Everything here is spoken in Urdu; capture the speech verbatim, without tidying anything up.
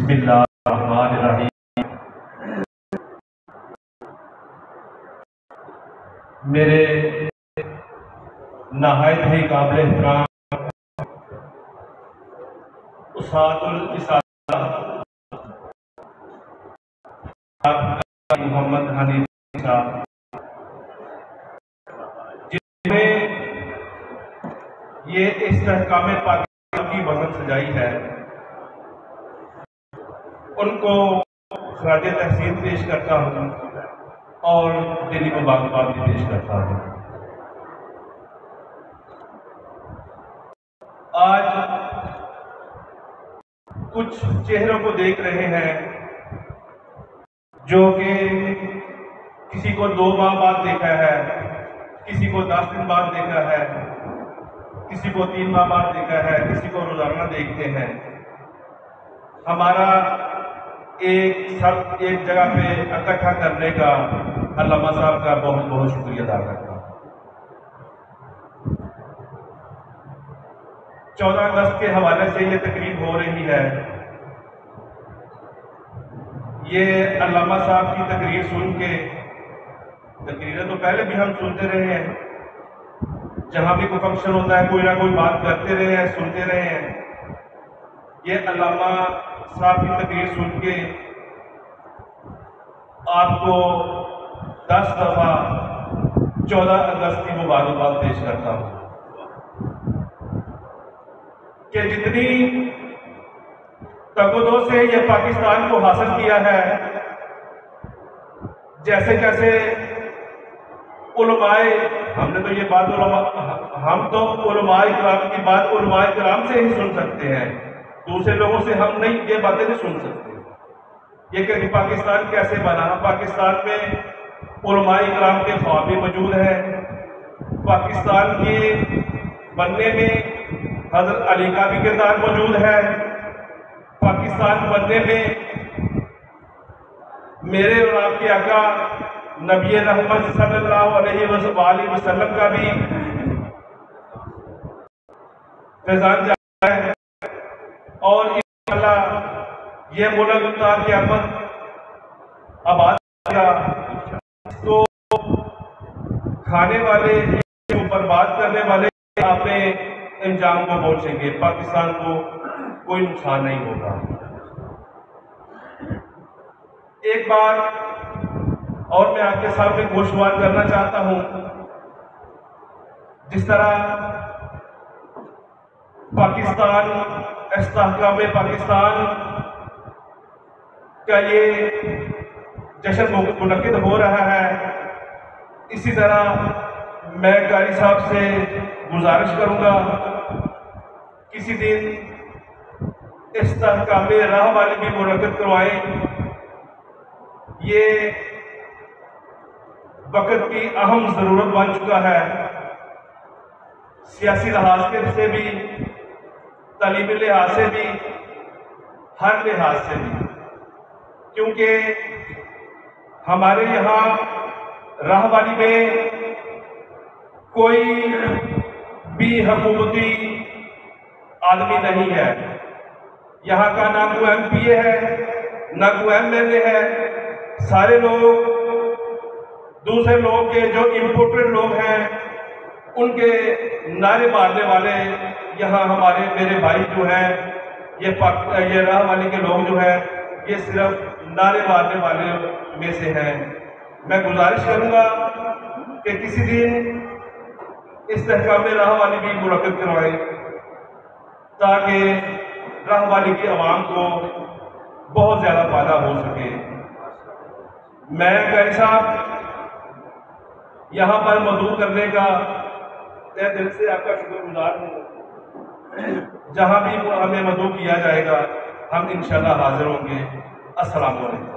بسم اللہ الرحمن الرحیم۔ میرے نہایت ہی قابل احترام اساتذ الاساتذہ محمد حنیف صاحب، جنہیں یہ استحکام پاکستان کی وزن سجائی ہے، ان کو خراج تحسین پیش کرتا ہوں اور دلی مبارکباد بھی پیش کرتا ہوں۔ آج کچھ چہروں کو دیکھ رہے ہیں جو کہ کسی کو دو ماہ بعد دیکھا ہے، کسی کو دس دن بعد دیکھا ہے، کسی کو تین ماہ بعد دیکھا ہے، کسی کو روزانہ دیکھتے ہیں۔ ہمارا ایک سب ایک جگہ پہ اکٹھا کرنے کا علامہ صاحب کا بہت بہت شکریہ ادا کرتا ہوں۔ چودہ اگست کے حوالے سے یہ تقریب ہو رہی ہے۔ یہ علامہ صاحب کی تقریر سن کے، تقریریں تو پہلے بھی ہم سنتے رہے ہیں، جہاں بھی کوئی فنکشن ہوتا ہے کوئی نہ کوئی بات کرتے رہے ہیں، سنتے رہے ہیں۔ یہ علامہ صاحب کی تقریر سن کے آپ کو دس دفعہ چودہ اگست کی مبارکباد پیش کرتا ہوں کہ جتنی تگودوں سے یہ پاکستان کو حاصل کیا ہے، جیسے جیسے علماء، ہم نے تو یہ بات علماء ہم تو علماء کرام کی بات علماء کرام سے ہی سن سکتے ہیں، دوسرے لوگوں سے ہم نہیں یہ باتیں نہیں سن سکتے۔ یہ کہ پاکستان کیسے بنا، پاکستان میں علماء کرام کے خواب بھی موجود ہیں۔ پاکستان کے بننے میں حضرت علی کا بھی کردار موجود ہے۔ پاکستان بننے میں میرے اور آپ کے آقا نبی رحمت صلی اللہ علیہ وآلہ وسلم کا بھی فیضان جاری ہے، اور انشاءاللہ یہ ملک تا قیامت آباد ہوگا۔ تو کھانے والے برباد کرنے والے اپنے انجام کو پہنچیں گے، پاکستان کو کوئی نقصان نہیں ہوگا۔ ایک بار اور میں آپ کے سامنے گوشوار کرنا چاہتا ہوں، جس طرح پاکستان استحکام پاکستان کا یہ جشن منعقد ہو رہا ہے، اسی طرح میں قاری صاحب سے گزارش کروں گا کسی دن استحکام راہ والی بھی منعقد کروائیں۔ یہ وقت کی اہم ضرورت بن چکا ہے، سیاسی لحاظ سے بھی، تعلیمی لحاظ سے بھی، ہر لحاظ سے بھی، کیونکہ ہمارے یہاں راہ والی میں کوئی بھی حکومتی آدمی نہیں ہے، یہاں کا نہ کوئی ایم پی اے ہے نہ کوئی ایم ایل اے ہے، سارے لوگ دوسرے لوگ کے جو امپورٹڈ لوگ ہیں ان کے نعرے مارنے والے یہاں ہمارے میرے بھائی جو ہیں، یہ یہ راہ والی کے لوگ جو ہیں یہ صرف نعرے مارنے والے میں سے ہیں۔ میں گزارش کروں گا کہ کسی دن استحکام راہ والی بھی منعقد کروائیں تاکہ راہ والی کی عوام کو بہت زیادہ فائدہ ہو سکے۔ میں قاری صاحب یہاں پر مدعو کرنے کا تہ دل سے آپ کا شکر گزار ہوں۔ جہاں بھی ہمیں مدعو کیا جائے گا ہم انشاءاللہ حاضر ہوں گے۔ السلام علیکم۔